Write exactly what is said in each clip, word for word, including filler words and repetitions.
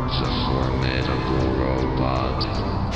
becomes a formidable robot.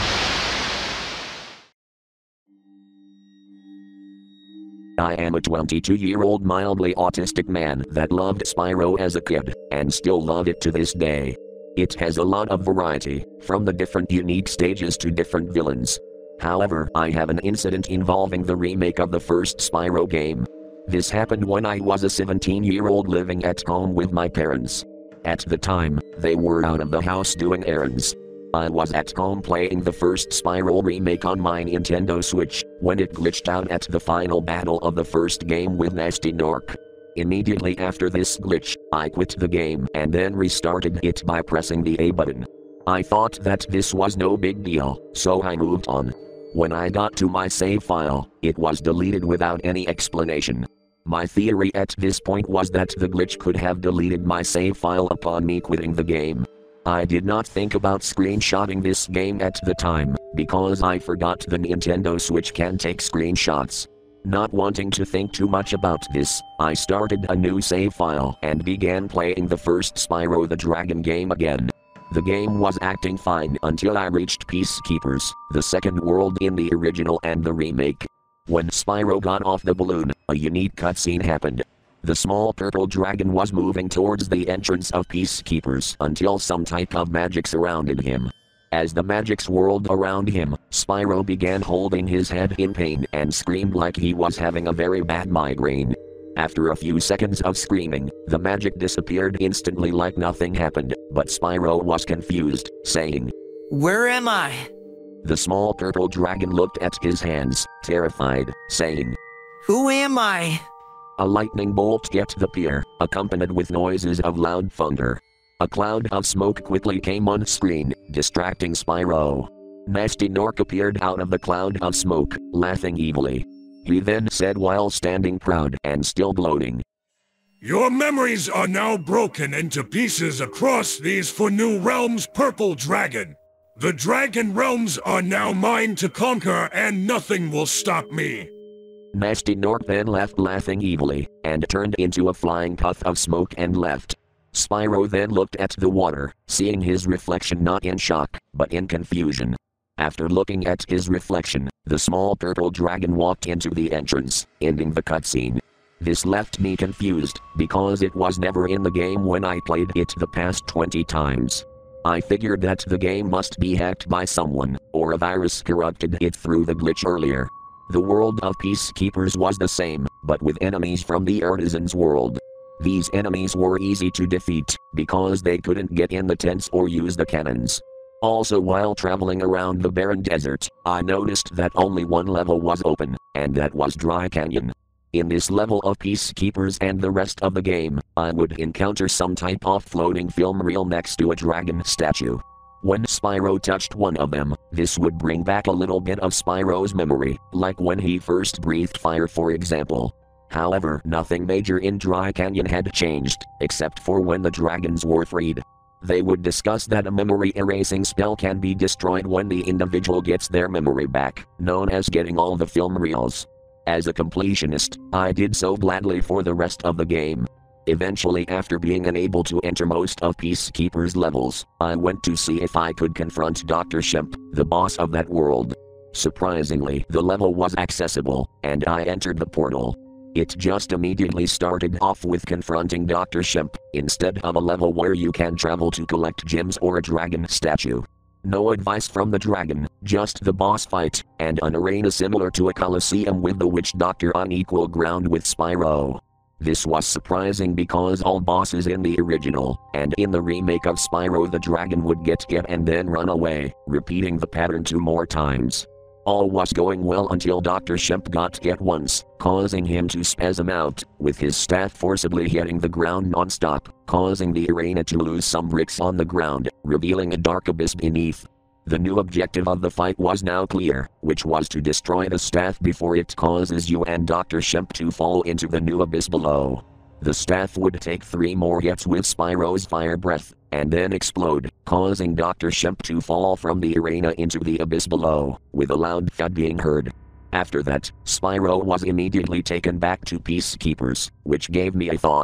I am a twenty-two-year-old mildly autistic man that loved Spyro as a kid, and still love it to this day. It has a lot of variety, from the different unique stages to different villains. However, I have an incident involving the remake of the first Spyro game. This happened when I was a seventeen-year-old living at home with my parents. At the time, they were out of the house doing errands. I was at home playing the first Spyro remake on my Nintendo Switch, when it glitched out at the final battle of the first game with Nasty Nork. Immediately after this glitch, I quit the game and then restarted it by pressing the A button. I thought that this was no big deal, so I moved on. When I got to my save file, it was deleted without any explanation. My theory at this point was that the glitch could have deleted my save file upon me quitting the game. I did not think about screenshotting this game at the time, because I forgot the Nintendo Switch can take screenshots. Not wanting to think too much about this, I started a new save file and began playing the first Spyro the Dragon game again. The game was acting fine until I reached Peacekeepers, the second world in the original and the remake. When Spyro got off the balloon, a unique cutscene happened. The small purple dragon was moving towards the entrance of Peacekeepers until some type of magic surrounded him. As the magic swirled around him, Spyro began holding his head in pain and screamed like he was having a very bad migraine. After a few seconds of screaming, the magic disappeared instantly like nothing happened, but Spyro was confused, saying, "Where am I?" The small purple dragon looked at his hands, terrified, saying, "Who am I?" A lightning bolt hit the pier, accompanied with noises of loud thunder. A cloud of smoke quickly came on screen, distracting Spyro. Nasty Nork appeared out of the cloud of smoke, laughing evilly. He then said while standing proud and still gloating, "Your memories are now broken into pieces across these four new realms, Purple Dragon. The Dragon Realms are now mine to conquer and nothing will stop me." Nasty Nork then left laughing evilly, and turned into a flying puff of smoke and left. Spyro then looked at the water, seeing his reflection not in shock, but in confusion. After looking at his reflection, the small purple dragon walked into the entrance, ending the cutscene. This left me confused, because it was never in the game when I played it the past twenty times. I figured that the game must be hacked by someone, or a virus corrupted it through the glitch earlier. The world of Peacekeepers was the same, but with enemies from the Artisan's world. These enemies were easy to defeat, because they couldn't get in the tents or use the cannons. Also, while traveling around the barren desert, I noticed that only one level was open, and that was Dry Canyon. In this level of Peacekeepers and the rest of the game, I would encounter some type of floating film reel next to a dragon statue. When Spyro touched one of them, this would bring back a little bit of Spyro's memory, like when he first breathed fire, for example. However, nothing major in Dry Canyon had changed, except for when the dragons were freed. They would discuss that a memory erasing spell can be destroyed when the individual gets their memory back, known as getting all the film reels. As a completionist, I did so gladly for the rest of the game. Eventually, after being unable to enter most of Peacekeeper's levels, I went to see if I could confront Doctor Shemp, the boss of that world. Surprisingly, the level was accessible, and I entered the portal. It just immediately started off with confronting Doctor Shemp, instead of a level where you can travel to collect gems or a dragon statue. No advice from the dragon, just the boss fight, and an arena similar to a coliseum with the witch doctor on equal ground with Spyro. This was surprising because all bosses in the original, and in the remake of Spyro the Dragon would get hit and then run away, repeating the pattern two more times. All was going well until Doctor Shemp got hit once, causing him to spasm out, with his staff forcibly hitting the ground non-stop, causing the arena to lose some bricks on the ground, revealing a dark abyss beneath. The new objective of the fight was now clear, which was to destroy the staff before it causes you and Doctor Shemp to fall into the new abyss below. The staff would take three more hits with Spyro's fire breath, and then explode, causing Doctor Shemp to fall from the arena into the abyss below, with a loud thud being heard. After that, Spyro was immediately taken back to Peacekeepers, which gave me a thought.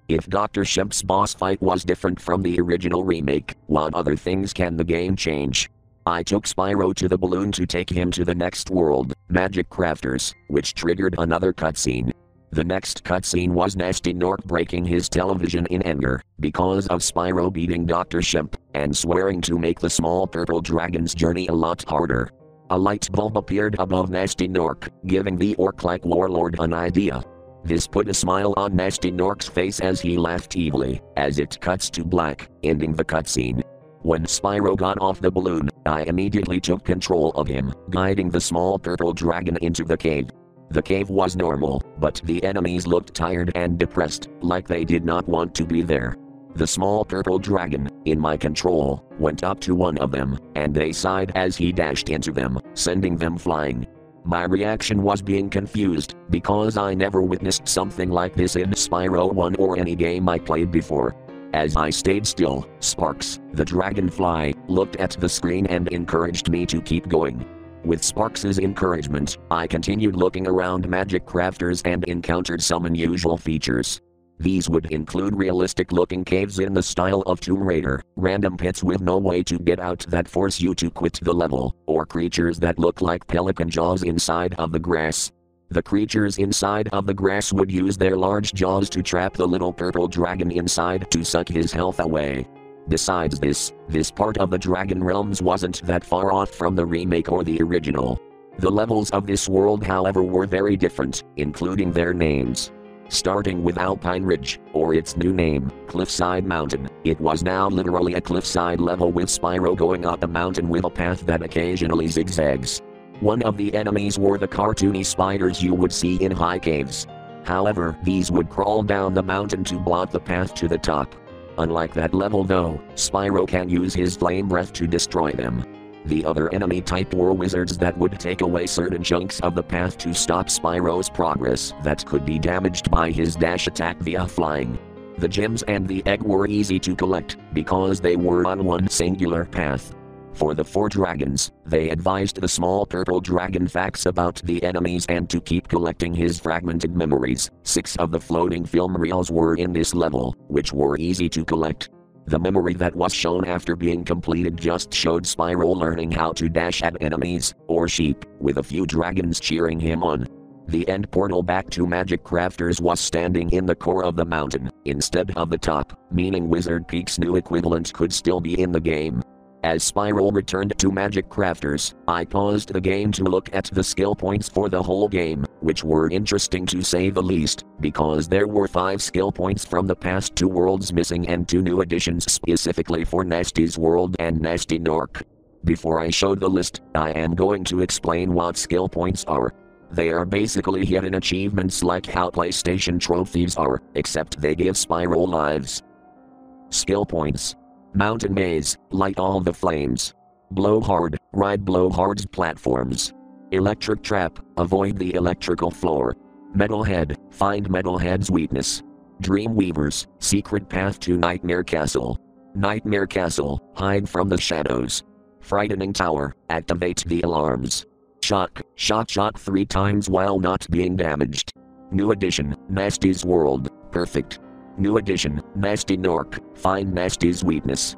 If Doctor Shemp's boss fight was different from the original remake, what other things can the game change? I took Spyro to the balloon to take him to the next world, Magic Crafters, which triggered another cutscene. The next cutscene was Nasty Nork breaking his television in anger, because of Spyro beating Doctor Shemp, and swearing to make the small purple dragon's journey a lot harder. A light bulb appeared above Nasty Nork, giving the orc-like warlord an idea. This put a smile on Nasty Nork's face as he laughed evilly, as it cuts to black, ending the cutscene. When Spyro got off the balloon, I immediately took control of him, guiding the small purple dragon into the cave. The cave was normal, but the enemies looked tired and depressed, like they did not want to be there. The small purple dragon, in my control, went up to one of them, and they sighed as he dashed into them, sending them flying. My reaction was being confused, because I never witnessed something like this in Spyro one or any game I played before. As I stayed still, Sparks, the dragonfly, looked at the screen and encouraged me to keep going. With Sparks' encouragement, I continued looking around Magic Crafters and encountered some unusual features. These would include realistic-looking caves in the style of Tomb Raider, random pits with no way to get out that force you to quit the level, or creatures that look like pelican jaws inside of the grass. The creatures inside of the grass would use their large jaws to trap the little purple dragon inside to suck his health away. Besides this, this part of the Dragon Realms wasn't that far off from the remake or the original. The levels of this world, however, were very different, including their names. Starting with Alpine Ridge, or its new name, Cliffside Mountain, it was now literally a cliffside level with Spyro going up a mountain with a path that occasionally zigzags. One of the enemies were the cartoony spiders you would see in high caves. However, these would crawl down the mountain to block the path to the top. Unlike that level though, Spyro can use his flame breath to destroy them. The other enemy type were wizards that would take away certain chunks of the path to stop Spyro's progress that could be damaged by his dash attack via flying. The gems and the egg were easy to collect, because they were on one singular path. For the four dragons, they advised the small purple dragon facts about the enemies and to keep collecting his fragmented memories. Six of the floating film reels were in this level, which were easy to collect. The memory that was shown after being completed just showed Spyro learning how to dash at enemies, or sheep, with a few dragons cheering him on. The end portal back to Magic Crafters was standing in the core of the mountain, instead of the top, meaning Wizard Peak's new equivalent could still be in the game. As Spyro returned to Magic Crafters, I paused the game to look at the skill points for the whole game, which were interesting to say the least, because there were five skill points from the past two worlds missing and two new additions specifically for Nasty's World and Nasty Nork. Before I show the list, I am going to explain what skill points are. They are basically hidden achievements like how PlayStation trophies are, except they give Spyro lives. Skill points. Mountain Maze, light all the flames. Blow hard, ride Blowhard's platforms. Electric Trap, avoid the electrical floor. Metalhead, find Metalhead's weakness. Dreamweavers, secret path to Nightmare Castle. Nightmare Castle, hide from the shadows. Frightening Tower, activate the alarms. Shock, shock shock three times while not being damaged. New addition, Nasty's World, perfect. New addition, Nasty Nork, find Nasty's weakness.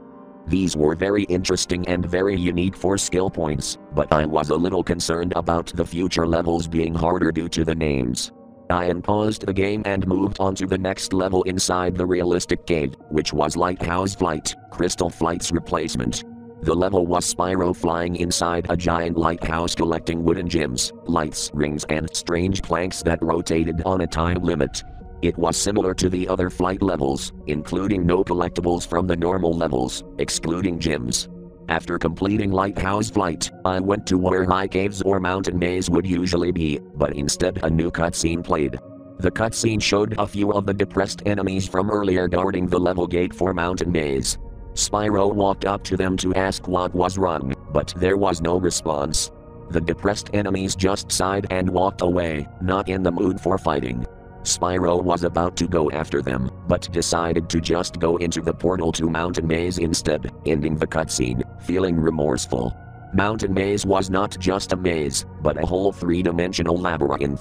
These were very interesting and very unique for skill points, but I was a little concerned about the future levels being harder due to the names. I unpaused the game and moved on to the next level inside the realistic cave, which was Lighthouse Flight, Crystal Flight's replacement. The level was Spyro flying inside a giant lighthouse collecting wooden gems, lights, rings and strange planks that rotated on a time limit. It was similar to the other flight levels, including no collectibles from the normal levels, excluding gems. After completing Lighthouse Flight, I went to where high caves or mountain maze would usually be, but instead a new cutscene played. The cutscene showed a few of the depressed enemies from earlier guarding the level gate for mountain maze. Spyro walked up to them to ask what was wrong, but there was no response. The depressed enemies just sighed and walked away, not in the mood for fighting. Spyro was about to go after them, but decided to just go into the portal to Mountain Maze instead, ending the cutscene, feeling remorseful. Mountain Maze was not just a maze, but a whole three-dimensional labyrinth.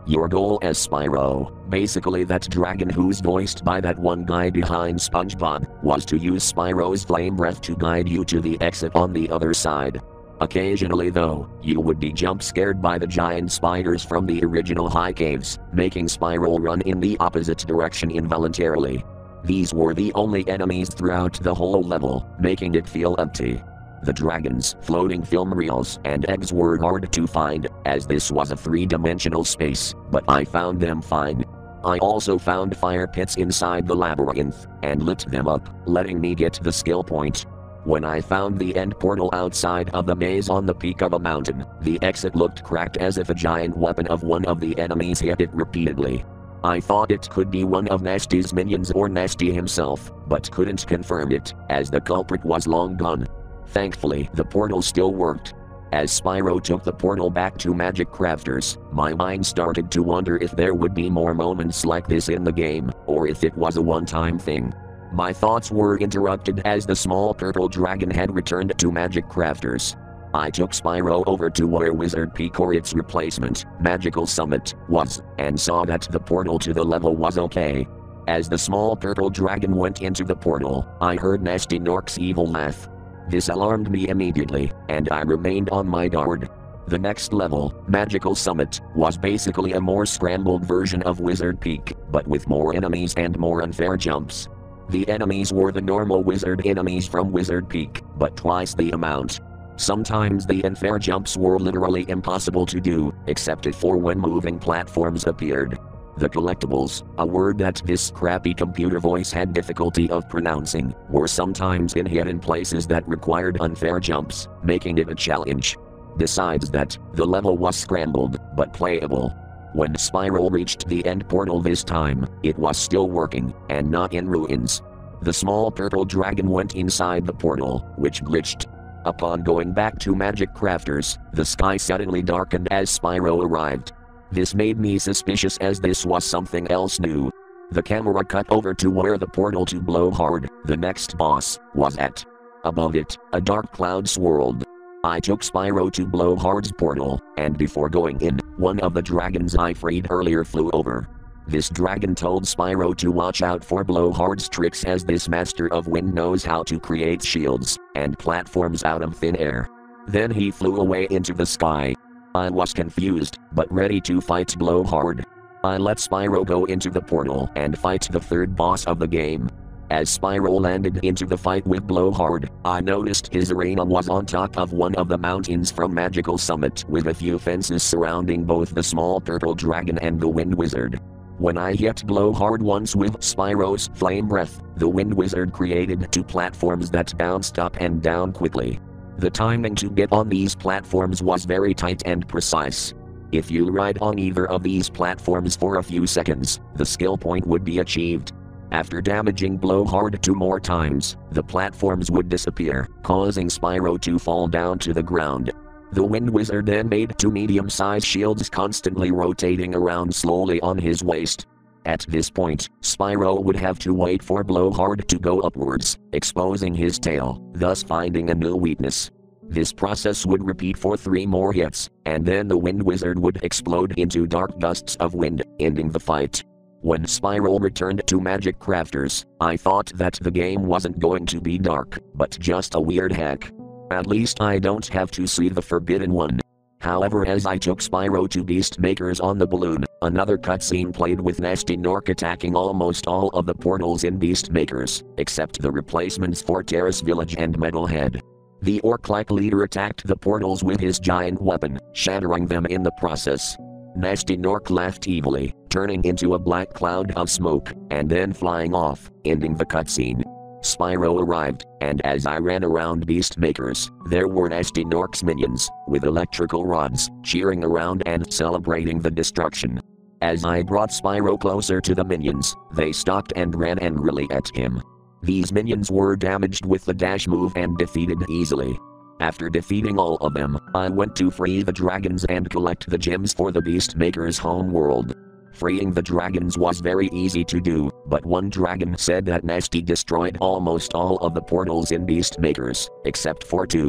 Your goal as Spyro, basically that dragon who's voiced by that one guy behind SpongeBob, was to use Spyro's flame breath to guide you to the exit on the other side. Occasionally though, you would be jump scared by the giant spiders from the original high caves, making Spyro run in the opposite direction involuntarily. These were the only enemies throughout the whole level, making it feel empty. The dragons, floating film reels, and eggs were hard to find, as this was a three-dimensional space, but I found them fine. I also found fire pits inside the labyrinth, and lit them up, letting me get the skill point. When I found the end portal outside of the maze on the peak of a mountain, the exit looked cracked as if a giant weapon of one of the enemies hit it repeatedly. I thought it could be one of Nasty's minions or Nasty himself, but couldn't confirm it, as the culprit was long gone. Thankfully, the portal still worked. As Spyro took the portal back to Magic Crafters, my mind started to wonder if there would be more moments like this in the game, or if it was a one-time thing. My thoughts were interrupted as the small purple dragon had returned to Magic Crafters. I took Spyro over to where Wizard Peak or its replacement, Magical Summit, was, and saw that the portal to the level was okay. As the small purple dragon went into the portal, I heard Nasty Nork's evil laugh. This alarmed me immediately, and I remained on my guard. The next level, Magical Summit, was basically a more scrambled version of Wizard Peak, but with more enemies and more unfair jumps. The enemies were the normal wizard enemies from Wizard Peak, but twice the amount. Sometimes the unfair jumps were literally impossible to do, except for when moving platforms appeared. The collectibles, a word that this crappy computer voice had difficulty of pronouncing, were sometimes in hidden places that required unfair jumps, making it a challenge. Besides that, the level was scrambled, but playable. When Spyro reached the end portal this time, it was still working, and not in ruins. The small purple dragon went inside the portal, which glitched. Upon going back to Magic Crafters, the sky suddenly darkened as Spyro arrived. This made me suspicious as this was something else new. The camera cut over to where the portal to Blowhard, the next boss, was at. Above it, a dark cloud swirled. I took Spyro to Blowhard's portal, and before going in, one of the dragons I freed earlier flew over. This dragon told Spyro to watch out for Blowhard's tricks as this master of wind knows how to create shields and platforms out of thin air. Then he flew away into the sky. I was confused, but ready to fight Blowhard. I let Spyro go into the portal and fight the third boss of the game. As Spyro landed into the fight with Blowhard, I noticed his arena was on top of one of the mountains from Magical Summit with a few fences surrounding both the small purple dragon and the Wind Wizard. When I hit Blowhard once with Spyro's flame breath, the Wind Wizard created two platforms that bounced up and down quickly. The timing to get on these platforms was very tight and precise. If you ride on either of these platforms for a few seconds, the skill point would be achieved. After damaging Blowhard two more times, the platforms would disappear, causing Spyro to fall down to the ground. The Wind Wizard then made two medium-sized shields constantly rotating around slowly on his waist. At this point, Spyro would have to wait for Blowhard to go upwards, exposing his tail, thus finding a new weakness. This process would repeat for three more hits, and then the Wind Wizard would explode into dark gusts of wind, ending the fight. When Spyro returned to Magic Crafters, I thought that the game wasn't going to be dark, but just a weird hack. At least I don't have to see the Forbidden One. However, as I took Spyro to Beast Makers on the balloon, another cutscene played with Nasty Nork attacking almost all of the portals in Beast Makers, except the replacements for Terrace Village and Metalhead. The orc-like leader attacked the portals with his giant weapon, shattering them in the process. Nasty Nork laughed evilly, turning into a black cloud of smoke, and then flying off, ending the cutscene. Spyro arrived, and as I ran around Beast Makers, there were Nasty Nork's minions, with electrical rods, cheering around and celebrating the destruction. As I brought Spyro closer to the minions, they stopped and ran angrily at him. These minions were damaged with the dash move and defeated easily. After defeating all of them, I went to free the dragons and collect the gems for the Beast Maker's home world. Freeing the dragons was very easy to do, but one dragon said that Nasty destroyed almost all of the portals in Beast Makers, except for two.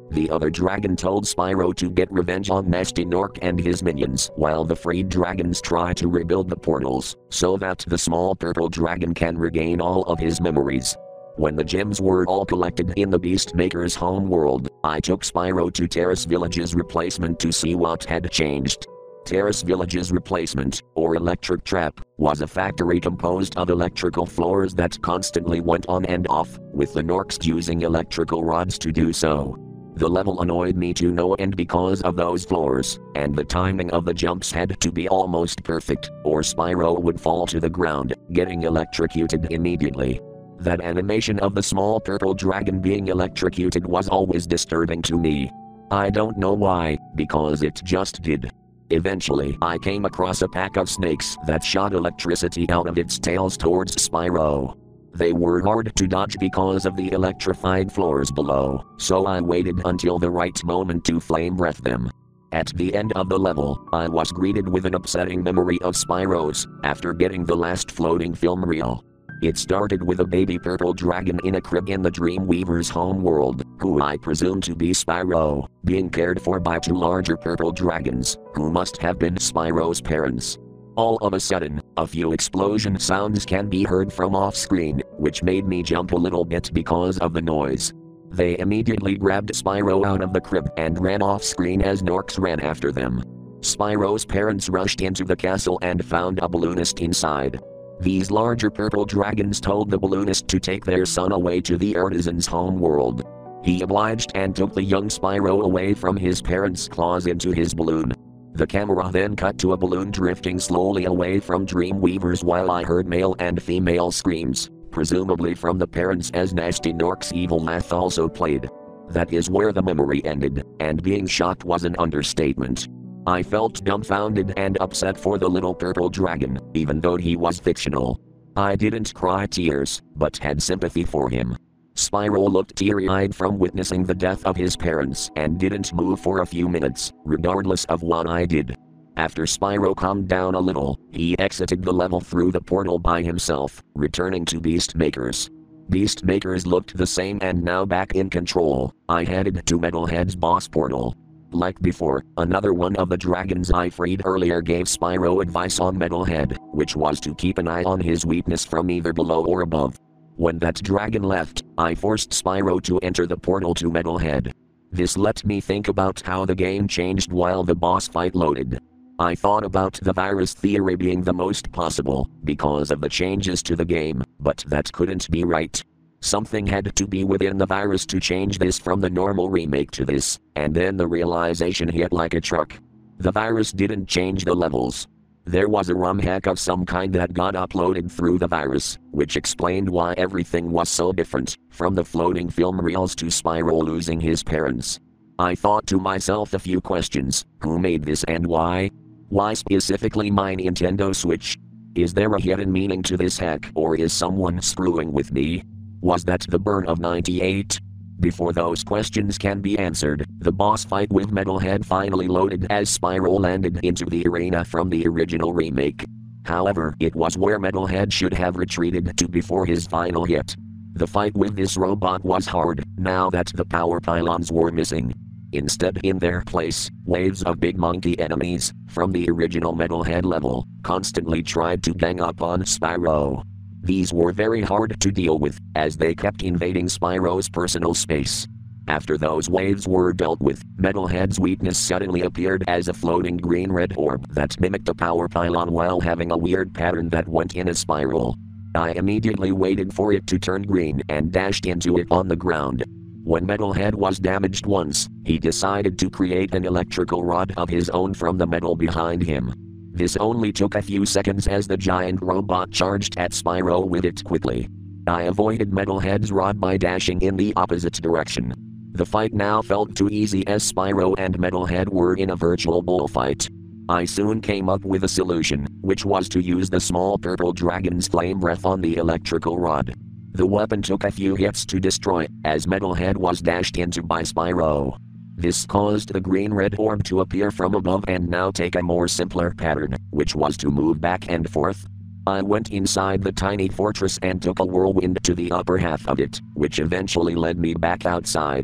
The other dragon told Spyro to get revenge on Nasty Nork and his minions, while the freed dragons try to rebuild the portals, so that the small purple dragon can regain all of his memories. When the gems were all collected in the Beastmaker's home world, I took Spyro to Terrace Village's replacement to see what had changed. Terrace Village's replacement, or electric trap, was a factory composed of electrical floors that constantly went on and off, with the Norks using electrical rods to do so. The level annoyed me to no end because of those floors, and the timing of the jumps had to be almost perfect, or Spyro would fall to the ground, getting electrocuted immediately. That animation of the small purple dragon being electrocuted was always disturbing to me. I don't know why, because it just did. Eventually I came across a pack of snakes that shot electricity out of its tails towards Spyro. They were hard to dodge because of the electrified floors below, so I waited until the right moment to flame breath them. At the end of the level, I was greeted with an upsetting memory of Spyro's, after getting the last floating film reel. It started with a baby purple dragon in a crib in the Dreamweaver's home world, who I presume to be Spyro, being cared for by two larger purple dragons, who must have been Spyro's parents. All of a sudden, a few explosion sounds can be heard from off-screen, which made me jump a little bit because of the noise. They immediately grabbed Spyro out of the crib and ran off-screen as Norks ran after them. Spyro's parents rushed into the castle and found a balloonist inside. These larger purple dragons told the balloonist to take their son away to the artisan's home world. He obliged and took the young Spyro away from his parents' claws into his balloon. The camera then cut to a balloon drifting slowly away from Dreamweavers while I heard male and female screams, presumably from the parents as Nasty Nork's evil laugh also played. That is where the memory ended, and being shocked was an understatement. I felt dumbfounded and upset for the little purple dragon, even though he was fictional. I didn't cry tears, but had sympathy for him. Spyro looked teary-eyed from witnessing the death of his parents and didn't move for a few minutes, regardless of what I did. After Spyro calmed down a little, he exited the level through the portal by himself, returning to Beastmakers. Beastmakers looked the same and now back in control. I headed to Metalhead's boss portal. Like before, another one of the dragons I freed earlier gave Spyro advice on Metalhead, which was to keep an eye on his weakness from either below or above. When that dragon left, I forced Spyro to enter the portal to Metalhead. This let me think about how the game changed while the boss fight loaded. I thought about the virus theory being the most possible, because of the changes to the game, but that couldn't be right. Something had to be within the virus to change this from the normal remake to this, and then the realization hit like a truck. The virus didn't change the levels. There was a ROM hack of some kind that got uploaded through the virus, which explained why everything was so different, from the floating film reels to Spyro losing his parents. I thought to myself a few questions: who made this and why? Why specifically my Nintendo Switch? Is there a hidden meaning to this hack, or is someone screwing with me? Was that the burn of ninety-eight? Before those questions can be answered, the boss fight with Metalhead finally loaded as Spyro landed into the arena from the original remake. However, it was where Metalhead should have retreated to before his final hit. The fight with this robot was hard, now that the power pylons were missing. Instead, in their place, waves of big monkey enemies, from the original Metalhead level, constantly tried to gang up on Spyro. These were very hard to deal with, as they kept invading Spyro's personal space. After those waves were dealt with, Metalhead's weakness suddenly appeared as a floating green-red orb that mimicked a power pylon while having a weird pattern that went in a spiral. I immediately waited for it to turn green and dashed into it on the ground. When Metalhead was damaged once, he decided to create an electrical rod of his own from the metal behind him. This only took a few seconds as the giant robot charged at Spyro with it quickly. I avoided Metalhead's rod by dashing in the opposite direction. The fight now felt too easy as Spyro and Metalhead were in a virtual bullfight. I soon came up with a solution, which was to use the small purple dragon's flame breath on the electrical rod. The weapon took a few hits to destroy, as Metalhead was dashed into by Spyro. This caused the green-red orb to appear from above and now take a more simpler pattern, which was to move back and forth. I went inside the tiny fortress and took a whirlwind to the upper half of it, which eventually led me back outside.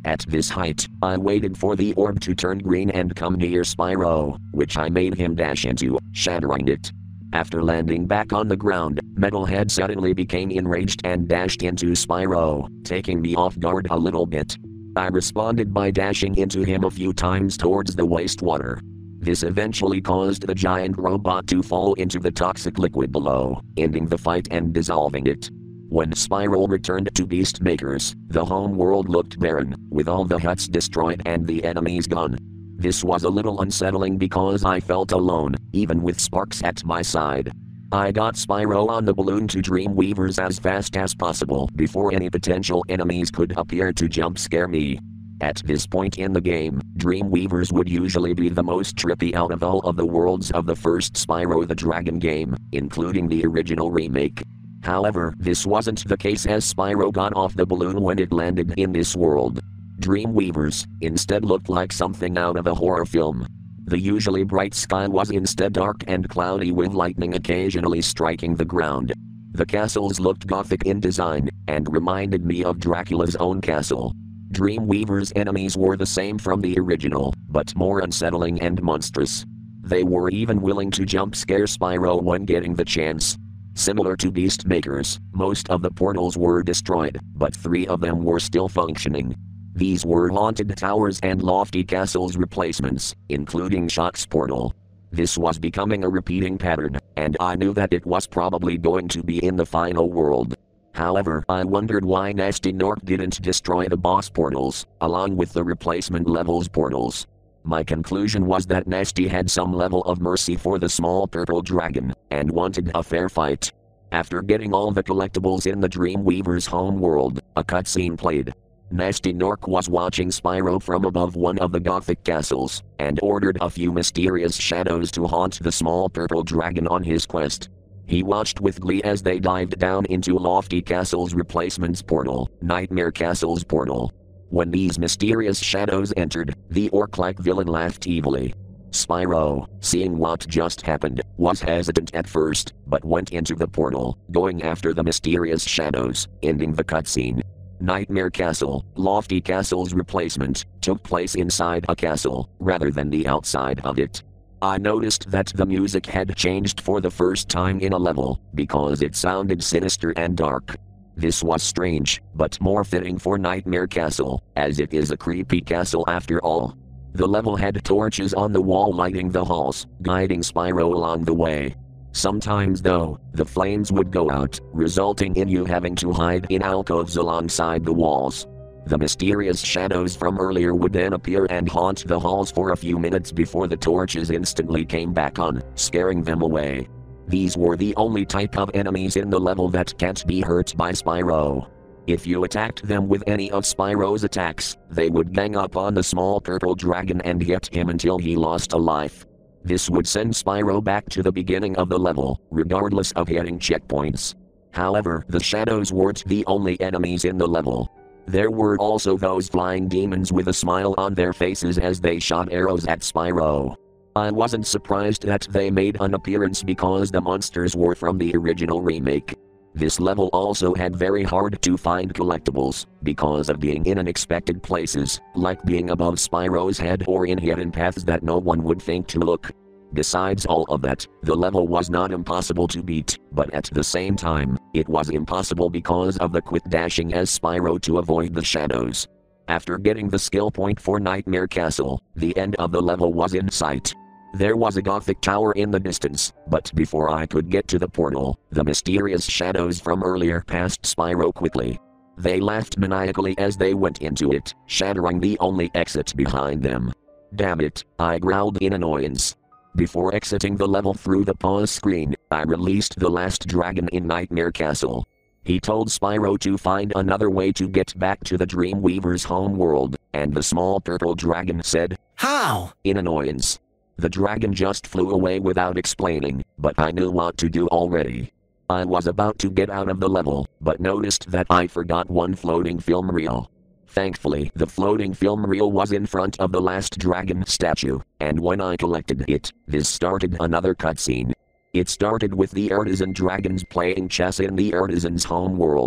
At this height, I waited for the orb to turn green and come near Spyro, which I made him dash into, shattering it. After landing back on the ground, Metalhead suddenly became enraged and dashed into Spyro, taking me off guard a little bit. I responded by dashing into him a few times towards the wastewater. This eventually caused the giant robot to fall into the toxic liquid below, ending the fight and dissolving it. When Spyro returned to Beastmakers, the home world looked barren, with all the huts destroyed and the enemies gone. This was a little unsettling because I felt alone, even with Sparks at my side. I got Spyro on the balloon to Dreamweavers as fast as possible before any potential enemies could appear to jump scare me. At this point in the game, Dreamweavers would usually be the most trippy out of all of the worlds of the first Spyro the Dragon game, including the original remake. However, this wasn't the case as Spyro got off the balloon when it landed in this world. Dreamweavers instead looked like something out of a horror film. The usually bright sky was instead dark and cloudy with lightning occasionally striking the ground. The castles looked gothic in design, and reminded me of Dracula's own castle. Dreamweaver's enemies were the same from the original, but more unsettling and monstrous. They were even willing to jump scare Spyro when getting the chance. Similar to Beastmakers, most of the portals were destroyed, but three of them were still functioning. These were Haunted Towers and Lofty Castles replacements, including Shock's portal. This was becoming a repeating pattern, and I knew that it was probably going to be in the final world. However, I wondered why Nasty Nork didn't destroy the boss portals, along with the replacement levels portals. My conclusion was that Nasty had some level of mercy for the small purple dragon, and wanted a fair fight. After getting all the collectibles in the Dreamweaver's home world, a cutscene played. Nasty Nork was watching Spyro from above one of the gothic castles, and ordered a few mysterious shadows to haunt the small purple dragon on his quest. He watched with glee as they dived down into Lofty Castle's replacements portal, Nightmare Castle's portal. When these mysterious shadows entered, the orc-like villain laughed evilly. Spyro, seeing what just happened, was hesitant at first, but went into the portal, going after the mysterious shadows, ending the cutscene. Nightmare Castle, Lofty Castle's replacement, took place inside a castle, rather than the outside of it. I noticed that the music had changed for the first time in a level, because it sounded sinister and dark. This was strange, but more fitting for Nightmare Castle, as it is a creepy castle after all. The level had torches on the wall lighting the halls, guiding Spyro along the way. Sometimes though, the flames would go out, resulting in you having to hide in alcoves alongside the walls. The mysterious shadows from earlier would then appear and haunt the halls for a few minutes before the torches instantly came back on, scaring them away. These were the only type of enemies in the level that can't be hurt by Spyro. If you attacked them with any of Spyro's attacks, they would gang up on the small purple dragon and hit him until he lost a life. This would send Spyro back to the beginning of the level, regardless of hitting checkpoints. However, the shadows weren't the only enemies in the level. There were also those flying demons with a smile on their faces as they shot arrows at Spyro. I wasn't surprised that they made an appearance because the monsters were from the original remake. This level also had very hard to find collectibles, because of being in unexpected places, like being above Spyro's head or in hidden paths that no one would think to look. Besides all of that, the level was not impossible to beat, but at the same time, it was impossible because of the quick dashing as Spyro to avoid the shadows. After getting the skill point for Nightmare Castle, the end of the level was in sight. There was a gothic tower in the distance, but before I could get to the portal, the mysterious shadows from earlier passed Spyro quickly. They laughed maniacally as they went into it, shattering the only exit behind them. Damn it, I growled in annoyance. Before exiting the level through the pause screen, I released the last dragon in Nightmare Castle. He told Spyro to find another way to get back to the Dreamweaver's home world, and the small purple dragon said, How? In annoyance. The dragon just flew away without explaining, but I knew what to do already. I was about to get out of the level, but noticed that I forgot one floating film reel. Thankfully, the floating film reel was in front of the last dragon statue, and when I collected it, this started another cutscene. It started with the artisan dragons playing chess in the artisan's home world.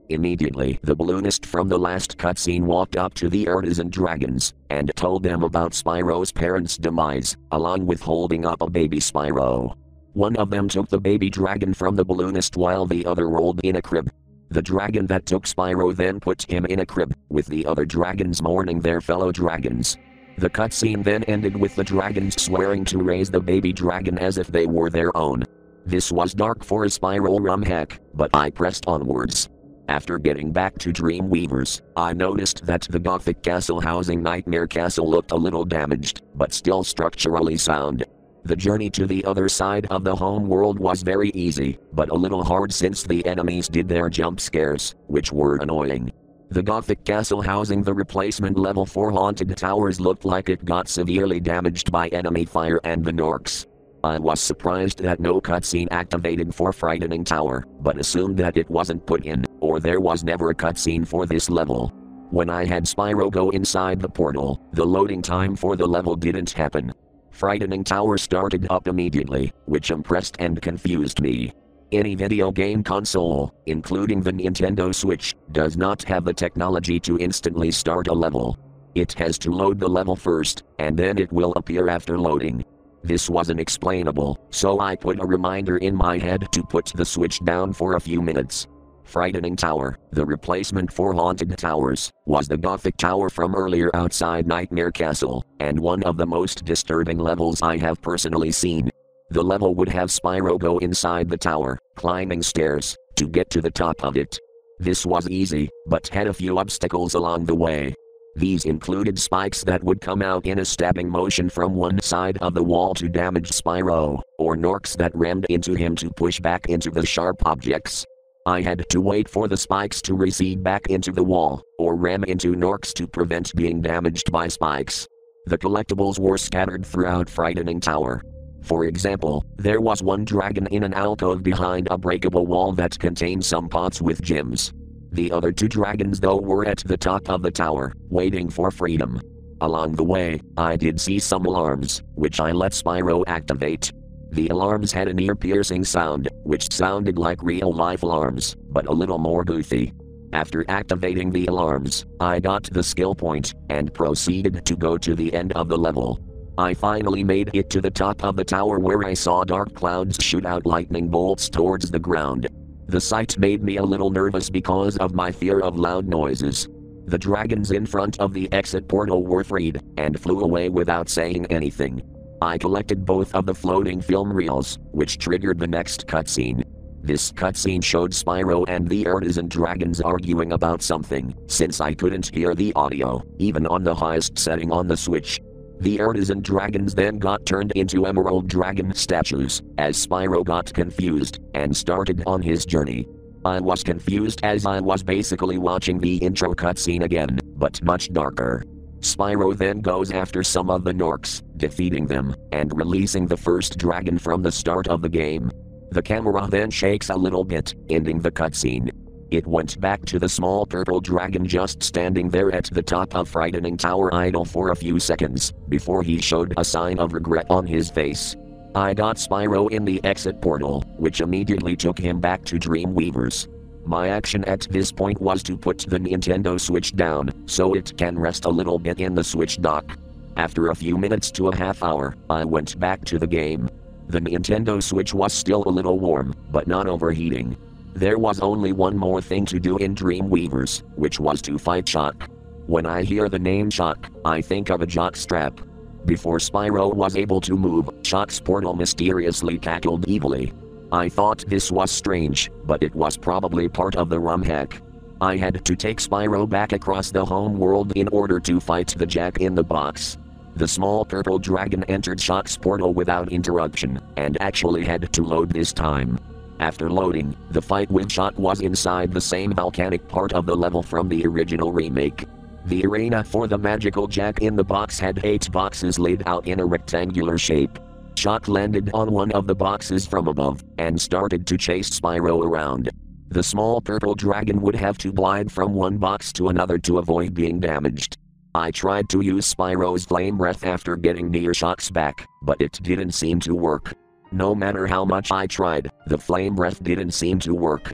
Immediately the balloonist from the last cutscene walked up to the artisan dragons, and told them about Spyro's parents' demise, along with holding up a baby Spyro. One of them took the baby dragon from the balloonist while the other rolled in a crib. The dragon that took Spyro then put him in a crib, with the other dragons mourning their fellow dragons. The cutscene then ended with the dragons swearing to raise the baby dragon as if they were their own. This was dark for a Spyro ROM hack, but I pressed onwards. After getting back to Dreamweavers, I noticed that the Gothic castle housing Nightmare Castle looked a little damaged, but still structurally sound. The journey to the other side of the home world was very easy, but a little hard since the enemies did their jump scares, which were annoying. The Gothic castle housing the replacement level for Haunted Towers looked like it got severely damaged by enemy fire and the Norks. I was surprised that no cutscene activated for Frightening Tower, but assumed that it wasn't put in, or there was never a cutscene for this level. When I had Spyro go inside the portal, the loading time for the level didn't happen. Frightening Tower started up immediately, which impressed and confused me. Any video game console, including the Nintendo Switch, does not have the technology to instantly start a level. It has to load the level first, and then it will appear after loading. This wasn't explainable, so I put a reminder in my head to put the Switch down for a few minutes. Frightening Tower, the replacement for Haunted Towers, was the Gothic tower from earlier outside Nightmare Castle, and one of the most disturbing levels I have personally seen. The level would have Spyro go inside the tower, climbing stairs, to get to the top of it. This was easy, but had a few obstacles along the way. These included spikes that would come out in a stabbing motion from one side of the wall to damage Spyro, or Norks that rammed into him to push back into the sharp objects. I had to wait for the spikes to recede back into the wall, or ram into Norks to prevent being damaged by spikes. The collectibles were scattered throughout Frightening Tower. For example, there was one dragon in an alcove behind a breakable wall that contained some pots with gems. The other two dragons though were at the top of the tower, waiting for freedom. Along the way, I did see some alarms, which I let Spyro activate. The alarms had an ear-piercing sound, which sounded like real-life alarms, but a little more goofy. After activating the alarms, I got the skill point, and proceeded to go to the end of the level. I finally made it to the top of the tower where I saw dark clouds shoot out lightning bolts towards the ground. The sight made me a little nervous because of my fear of loud noises. The dragons in front of the exit portal were freed, and flew away without saying anything. I collected both of the floating film reels, which triggered the next cutscene. This cutscene showed Spyro and the artisan dragons arguing about something, since I couldn't hear the audio, even on the highest setting on the Switch. The artisan dragons then got turned into emerald dragon statues, as Spyro got confused, and started on his journey. I was confused as I was basically watching the intro cutscene again, but much darker. Spyro then goes after some of the Norks, defeating them, and releasing the first dragon from the start of the game. The camera then shakes a little bit, ending the cutscene. It went back to the small purple dragon just standing there at the top of Frightening Tower idle for a few seconds, before he showed a sign of regret on his face. I got Spyro in the exit portal, which immediately took him back to Dreamweavers. My action at this point was to put the Nintendo Switch down, so it can rest a little bit in the Switch dock. After a few minutes to a half hour, I went back to the game. The Nintendo Switch was still a little warm, but not overheating. There was only one more thing to do in Dreamweavers, which was to fight Shock. When I hear the name Shock, I think of a jock strap. Before Spyro was able to move, Shock's portal mysteriously cackled evilly. I thought this was strange, but it was probably part of the ROM hack. I had to take Spyro back across the home world in order to fight the Jack in the Box. The small purple dragon entered Shock's portal without interruption, and actually had to load this time. After loading, the fight with Shock was inside the same volcanic part of the level from the original remake. The arena for the magical Jack in the Box had eight boxes laid out in a rectangular shape. Shock landed on one of the boxes from above, and started to chase Spyro around. The small purple dragon would have to glide from one box to another to avoid being damaged. I tried to use Spyro's flame breath after getting near Shock's back, but it didn't seem to work. No matter how much I tried, the flame breath didn't seem to work.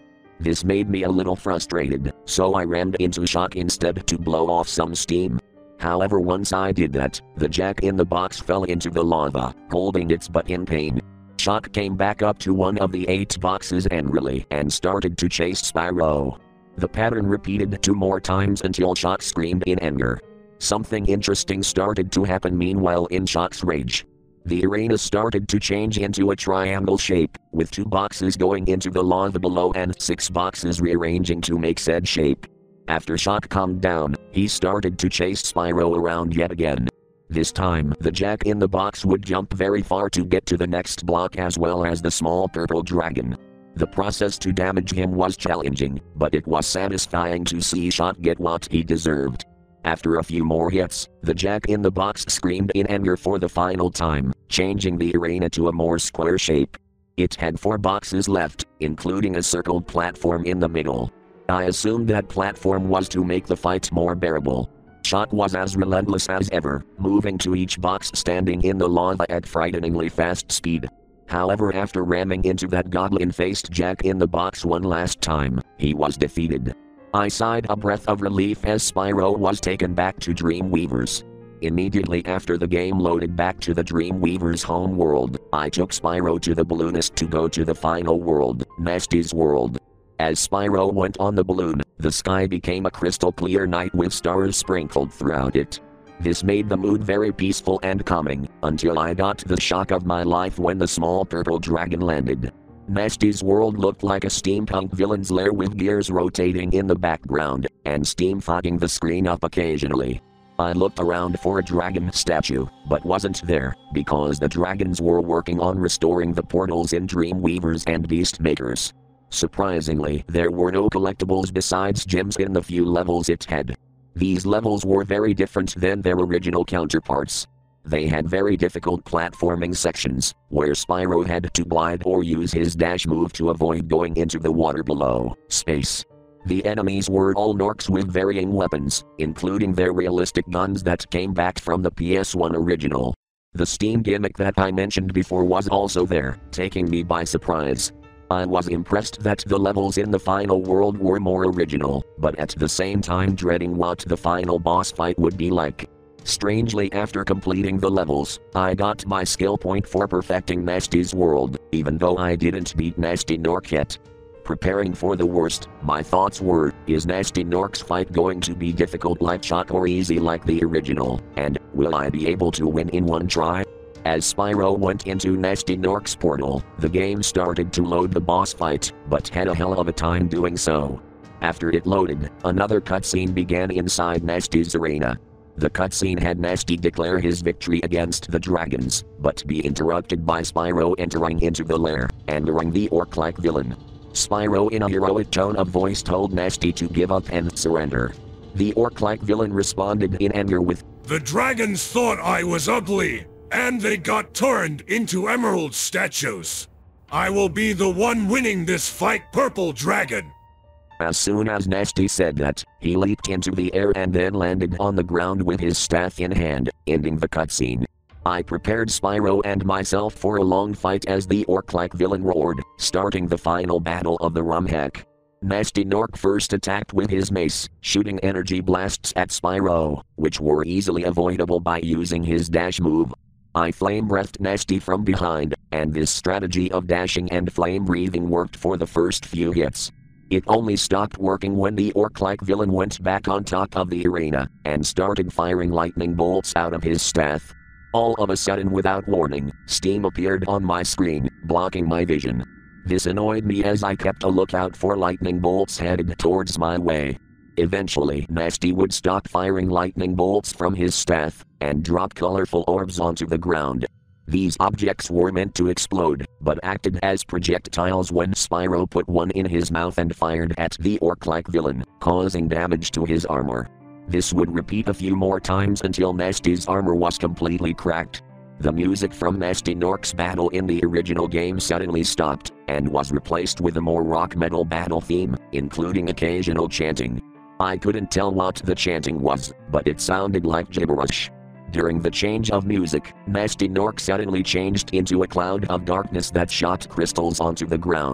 This made me a little frustrated, so I rammed into Shock instead to blow off some steam. However, once I did that, the jack-in-the-box fell into the lava, holding its butt in pain. Shock came back up to one of the eight boxes angrily and started to chase Spyro. The pattern repeated two more times until Shock screamed in anger. Something interesting started to happen meanwhile in Shock's rage. The arena started to change into a triangle shape, with two boxes going into the lava below and six boxes rearranging to make said shape. After Shock calmed down, he started to chase Spyro around yet again. This time, the jack-in-the-box would jump very far to get to the next block as well as the small purple dragon. The process to damage him was challenging, but it was satisfying to see Shock get what he deserved. After a few more hits, the jack-in-the-box screamed in anger for the final time, changing the arena to a more square shape. It had four boxes left, including a circled platform in the middle. I assumed that platform was to make the fight more bearable. Shock was as relentless as ever, moving to each box standing in the lava at frighteningly fast speed. However, after ramming into that goblin-faced jack-in-the-box one last time, he was defeated. I sighed a breath of relief as Spyro was taken back to Dreamweaver's. Immediately after the game loaded back to the Dreamweaver's home world, I took Spyro to the balloonist to go to the final world, Nasty's world. As Spyro went on the balloon, the sky became a crystal clear night with stars sprinkled throughout it. This made the mood very peaceful and calming, until I got the shock of my life when the small purple dragon landed. Nasty's world looked like a steampunk villain's lair with gears rotating in the background, and steam fogging the screen up occasionally. I looked around for a dragon statue, but wasn't there, because the dragons were working on restoring the portals in Dreamweavers and Beastmakers. Surprisingly, there were no collectibles besides gems in the few levels it had. These levels were very different than their original counterparts. They had very difficult platforming sections, where Spyro had to glide or use his dash move to avoid going into the water below. Space. The enemies were all Norks with varying weapons, including their realistic guns that came back from the P S one original. The Steam gimmick that I mentioned before was also there, taking me by surprise. I was impressed that the levels in the final world were more original, but at the same time dreading what the final boss fight would be like. Strangely, after completing the levels, I got my skill point for perfecting Nasty's world, even though I didn't beat Nasty Nork yet. Preparing for the worst, my thoughts were, is Nasty Nork's fight going to be difficult like Shock or easy like the original, and will I be able to win in one try? As Spyro went into Nasty Nork's portal, the game started to load the boss fight, but had a hell of a time doing so. After it loaded, another cutscene began inside Nasty's arena. The cutscene had Nasty declare his victory against the dragons, but be interrupted by Spyro entering into the lair, angering the orc-like villain. Spyro in a heroic tone of voice told Nasty to give up and surrender. The orc-like villain responded in anger with, "The dragons thought I was ugly, and they got turned into emerald statues. I will be the one winning this fight, Purple Dragon." As soon as Nasty said that, he leaped into the air and then landed on the ground with his staff in hand, ending the cutscene. I prepared Spyro and myself for a long fight as the orc-like villain roared, starting the final battle of the rum hack. Nasty Nork first attacked with his mace, shooting energy blasts at Spyro, which were easily avoidable by using his dash move. I flame-breathed Nasty from behind, and this strategy of dashing and flame-breathing worked for the first few hits. It only stopped working when the orc-like villain went back on top of the arena, and started firing lightning bolts out of his staff. All of a sudden, without warning, steam appeared on my screen, blocking my vision. This annoyed me as I kept a lookout for lightning bolts headed towards my way. Eventually, Nasty would stop firing lightning bolts from his staff, and drop colorful orbs onto the ground. These objects were meant to explode, but acted as projectiles when Spyro put one in his mouth and fired at the orc-like villain, causing damage to his armor. This would repeat a few more times until Nasty's armor was completely cracked. The music from Nasty Nork's battle in the original game suddenly stopped, and was replaced with a more rock metal battle theme, including occasional chanting. I couldn't tell what the chanting was, but it sounded like gibberish. During the change of music, Nasty Nork suddenly changed into a cloud of darkness that shot crystals onto the ground.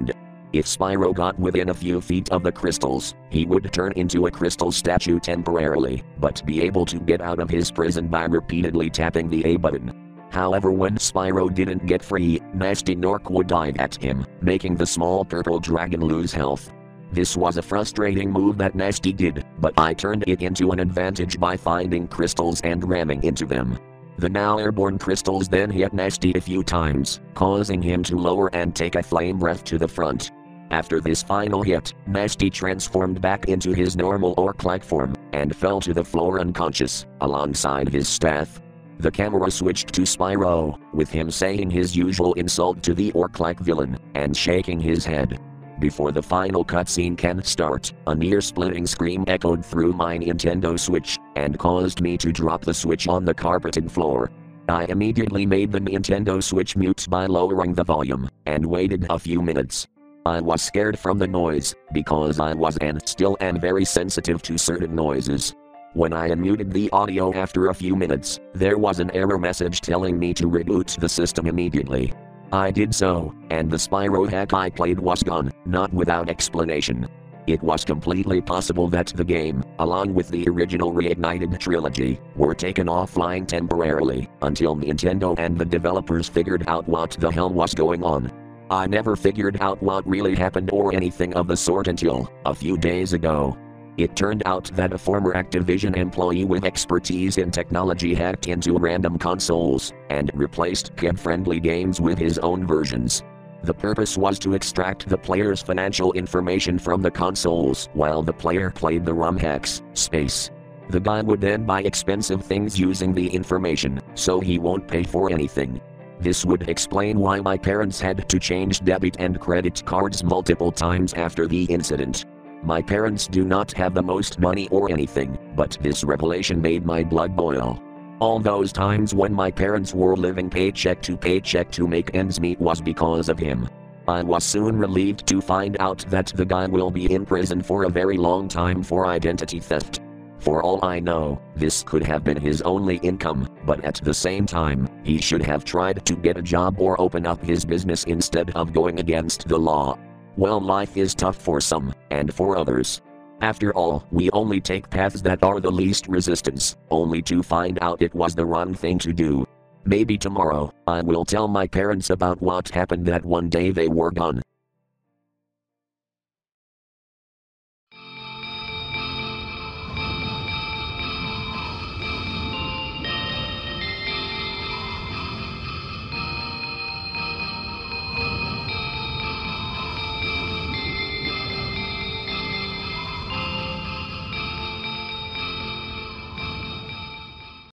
If Spyro got within a few feet of the crystals, he would turn into a crystal statue temporarily, but be able to get out of his prison by repeatedly tapping the A button. However, when Spyro didn't get free, Nasty Nork would dive at him, making the small purple dragon lose health. This was a frustrating move that Nasty did, but I turned it into an advantage by finding crystals and ramming into them. The now airborne crystals then hit Nasty a few times, causing him to lower and take a flame breath to the front. After this final hit, Nasty transformed back into his normal orc-like form, and fell to the floor unconscious, alongside his staff. The camera switched to Spyro, with him saying his usual insult to the orc-like villain, and shaking his head. Before the final cutscene can start, a near-splitting scream echoed through my Nintendo Switch, and caused me to drop the Switch on the carpeted floor. I immediately made the Nintendo Switch mute by lowering the volume, and waited a few minutes. I was scared from the noise, because I was and still am very sensitive to certain noises. When I unmuted the audio after a few minutes, there was an error message telling me to reboot the system immediately. I did so, and the Spyro hack I played was gone, not without explanation. It was completely possible that the game, along with the original Reignited trilogy, were taken offline temporarily, until Nintendo and the developers figured out what the hell was going on. I never figured out what really happened or anything of the sort until a few days ago. It turned out that a former Activision employee with expertise in technology hacked into random consoles and replaced kid-friendly games with his own versions. The purpose was to extract the player's financial information from the consoles while the player played the ROM hacks. Space. The guy would then buy expensive things using the information, so he won't pay for anything. This would explain why my parents had to change debit and credit cards multiple times after the incident. My parents do not have the most money or anything, but this revelation made my blood boil. All those times when my parents were living paycheck to paycheck to make ends meet was because of him. I was soon relieved to find out that the guy will be in prison for a very long time for identity theft. For all I know, this could have been his only income, but at the same time, he should have tried to get a job or open up his business instead of going against the law. Well, life is tough for some, and for others. After all, we only take paths that are the least resistance, only to find out it was the wrong thing to do. Maybe tomorrow, I will tell my parents about what happened that one day they were gone.